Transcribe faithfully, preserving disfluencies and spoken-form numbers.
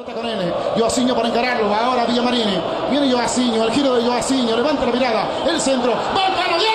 Pelota con él, Joaquinho para encararlo, va ahora Villamarini, viene Joaquinho, el giro de Joaquinho, levanta la mirada, el centro, va al palo,